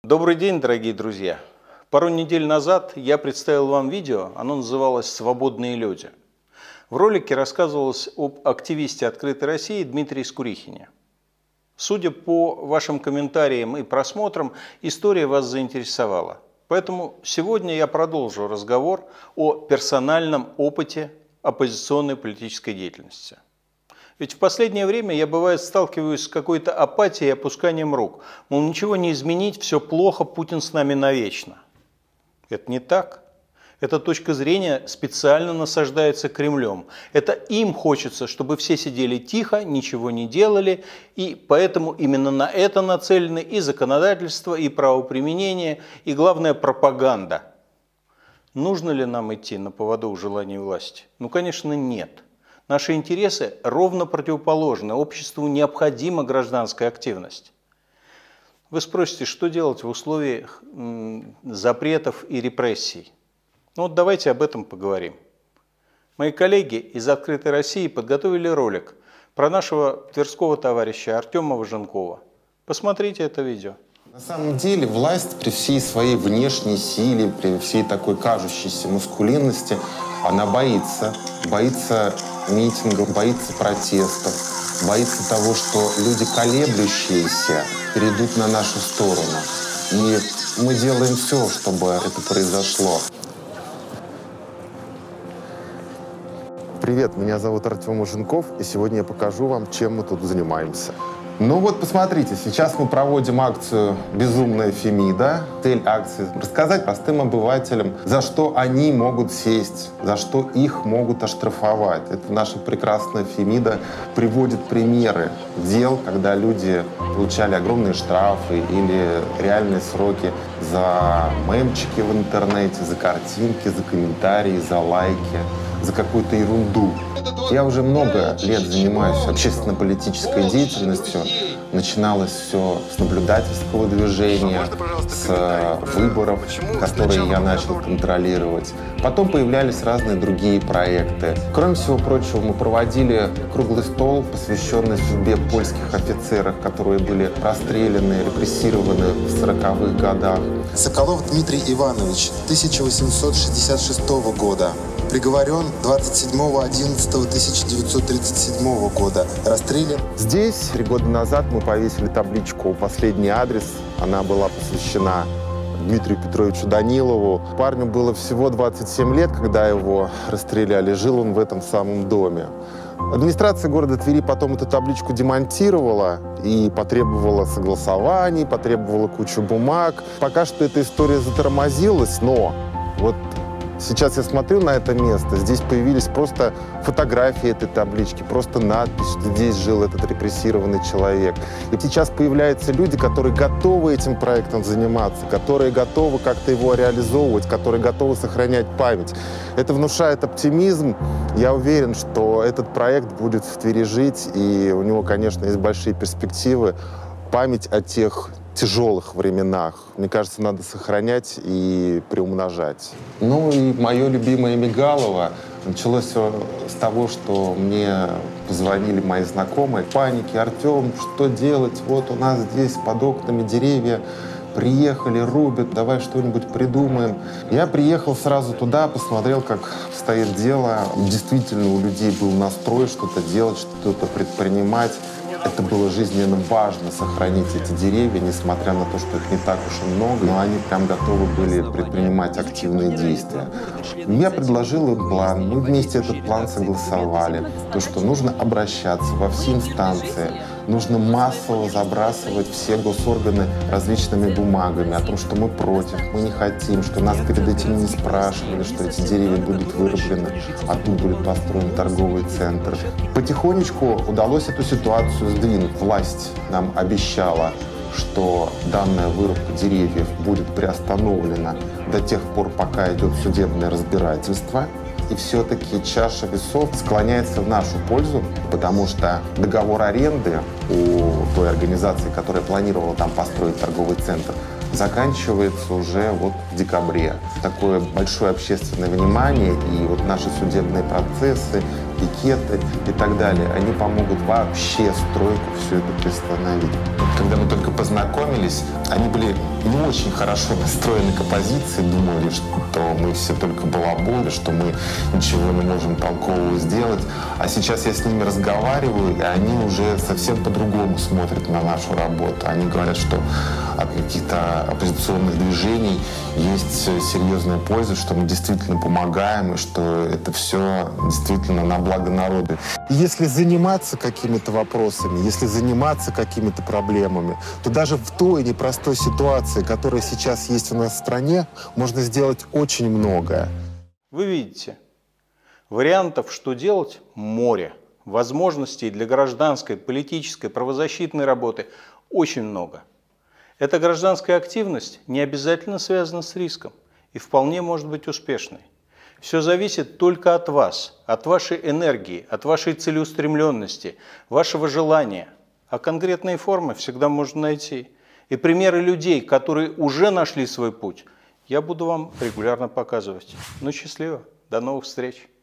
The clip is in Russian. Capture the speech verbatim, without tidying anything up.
Добрый день, дорогие друзья! Пару недель назад я представил вам видео, оно называлось «Свободные люди». В ролике рассказывалось об активисте «Открытой России» Дмитрии Скурихине. Судя по вашим комментариям и просмотрам, история вас заинтересовала. Поэтому сегодня я продолжу разговор о персональном опыте оппозиционной политической деятельности. Ведь в последнее время я, бывает, сталкиваюсь с какой-то апатией и опусканием рук. Мол, ничего не изменить, все плохо, Путин с нами навечно. Это не так. Эта точка зрения специально насаждается Кремлем. Это им хочется, чтобы все сидели тихо, ничего не делали, и поэтому именно на это нацелены и законодательство, и правоприменение, и, главное, пропаганда. Нужно ли нам идти на поводу желаний власти? Ну, конечно, нет. Наши интересы ровно противоположны. Обществу необходима гражданская активность. Вы спросите, что делать в условиях запретов и репрессий? Ну вот давайте об этом поговорим. Мои коллеги из «Открытой России» подготовили ролик про нашего тверского товарища Артема Важенкова. Посмотрите это видео. На самом деле власть при всей своей внешней силе, при всей такой кажущейся маскулинности, она боится. Боится митингов, боится протестов, боится того, что люди колеблющиеся перейдут на нашу сторону. И мы делаем все, чтобы это произошло. Привет, меня зовут Артем Важенков, и сегодня я покажу вам, чем мы тут занимаемся. Ну вот, посмотрите, сейчас мы проводим акцию «Безумная Фемида». Цель акции – рассказать простым обывателям, за что они могут сесть, за что их могут оштрафовать. Это наша прекрасная Фемида приводит примеры дел, когда люди получали огромные штрафы или реальные сроки за мемчики в интернете, за картинки, за комментарии, за лайки, за какую-то ерунду. Я уже много лет занимаюсь общественно-политической деятельностью. Начиналось все с наблюдательского движения, с выборов, которые я начал контролировать. Потом появлялись разные другие проекты. Кроме всего прочего, мы проводили круглый стол, посвященный судьбе польских офицеров, которые были расстреляны, репрессированы в сороковых годах. Соколов Дмитрий Иванович, тысяча восемьсот шестьдесят шестого года. Приговорен двадцать седьмого одиннадцатого тысяча девятьсот тридцать седьмого года. Расстрелян. Здесь три года назад мы повесили табличку «Последний адрес». Она была посвящена Дмитрию Петровичу Данилову. Парню было всего двадцать семь лет, когда его расстреляли. Жил он в этом самом доме. Администрация города Твери потом эту табличку демонтировала и потребовала согласований, потребовала кучу бумаг. Пока что эта история затормозилась, но вот сейчас я смотрю на это место, здесь появились просто фотографии этой таблички, просто надпись, что здесь жил этот репрессированный человек. И сейчас появляются люди, которые готовы этим проектом заниматься, которые готовы как-то его реализовывать, которые готовы сохранять память. Это внушает оптимизм. Я уверен, что этот проект будет в Твери жить, и у него, конечно, есть большие перспективы. Память о тех тяжелых временах, мне кажется, надо сохранять и приумножать. Ну и мое любимое Мигалово началось все с того, что мне позвонили мои знакомые. В панике: Артем, что делать? Вот у нас здесь под окнами деревья приехали, рубят, давай что-нибудь придумаем. Я приехал сразу туда, посмотрел, как стоит дело. Действительно, у людей был настрой что-то делать, что-то предпринимать. Это было жизненно важно сохранить эти деревья, несмотря на то, что их не так уж и много, но они прям готовы были предпринимать активные действия. Я предложил им план, мы вместе этот план согласовали. То, что нужно обращаться во все инстанции, нужно массово забрасывать все госорганы различными бумагами о том, что мы против, мы не хотим, что нас перед этим не спрашивали, что эти деревья будут вырублены, а тут будет построен торговый центр. Потихонечку удалось эту ситуацию сдвинуть. Власть нам обещала, что данная вырубка деревьев будет приостановлена до тех пор, пока идет судебное разбирательство. И все-таки чаша весов склоняется в нашу пользу, потому что договор аренды у той организации, которая планировала там построить торговый центр, заканчивается уже вот в декабре. Такое большое общественное внимание и вот наши судебные процессы, пикеты и так далее. Они помогут вообще стройку все это приостановить. Когда мы только познакомились, они были не очень хорошо настроены к оппозиции, думали, что мы все только балаболы, что мы ничего не можем толкового сделать. А сейчас я с ними разговариваю, и они уже совсем по-другому смотрят на нашу работу. Они говорят, что от каких-то оппозиционных движений есть серьезная польза, что мы действительно помогаем, и что это все действительно на благо народа. Если заниматься какими-то вопросами, если заниматься какими-то проблемами, то даже в той непростой ситуации, которая сейчас есть у нас в стране, можно сделать очень многое. Вы видите, вариантов, что делать, море. Возможностей для гражданской, политической, правозащитной работы очень много. Эта гражданская активность не обязательно связана с риском и вполне может быть успешной. Все зависит только от вас, от вашей энергии, от вашей целеустремленности, вашего желания. А конкретные формы всегда можно найти. И примеры людей, которые уже нашли свой путь, я буду вам регулярно показывать. Ну, счастливо. До новых встреч.